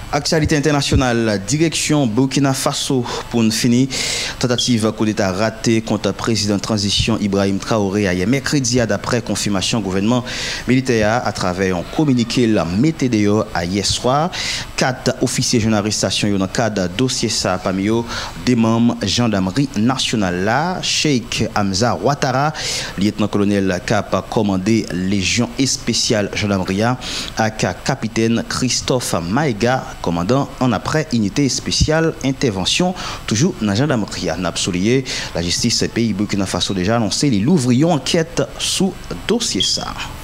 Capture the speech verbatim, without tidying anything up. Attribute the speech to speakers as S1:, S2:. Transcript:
S1: Actualité internationale, direction Burkina Faso pour une finie. Tentative coup d'État ratée contre le président de transition Ibrahim Traoré hier mercredi d'après confirmation gouvernement militaire à travers un communiqué la météo à hier soir. Quatre officiers journalistes dans le cadre dossier ça parmi eux des membres gendarmerie nationale là, Cheikh Hamza Ouattara, lieutenant-colonel cap commandé Légion spéciale gendarmerie avec capitaine Christophe Maïga, commandant en après unité spéciale intervention toujours dans la gendarmerie. N'a souligné la justice pays Burkina Faso déjà annoncé les l'ouvrions enquête sous dossier ça.